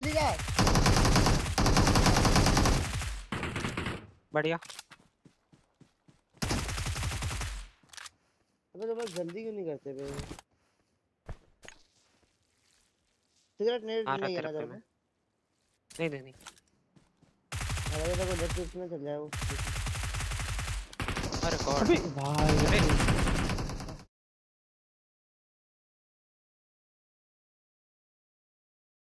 ठीक है बढ़िया। अबे तो बस जल्दी क्यों नहीं करते बे? सिगरेट आ रहा नहीं है तेरे ना पे तेरे मैं। पे? नहीं नहीं नहीं। अरे देखो लेफ्ट में चल जाए वो। अरे गॉड। अबे भाई अरे